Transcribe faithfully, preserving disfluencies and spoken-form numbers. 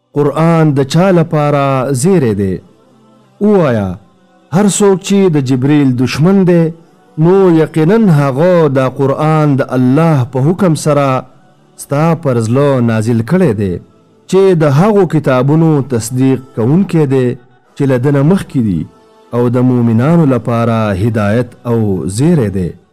قرآن د چا لپاره زیری دی. ووایه هر څوک چې د جبریل دشمن دی نو یقینا هغه د قرآن د الله په حکم سره ستا پر زړه نازل کړی دی چې د هغو کتابونو تصدیق کوونکی دی چې له ده نه مخکې دي او د مؤمنانو لپاره هدایت او زیری دی.